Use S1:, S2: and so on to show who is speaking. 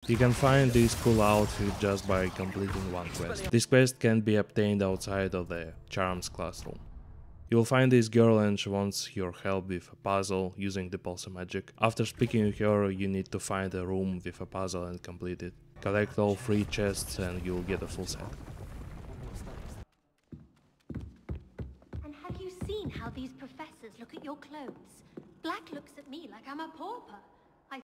S1: You can find this cool outfit just by completing one quest. This quest can be obtained outside of the Charms Class room. You will find this girl and she wants your help with a puzzle using the pulse magic. After speaking with her, you need to find a room with a puzzle and complete it. Collect all 3 chests and you'll get a full set.
S2: And have you seen how these professors look at your clothes? Black looks at me like I'm a pauper.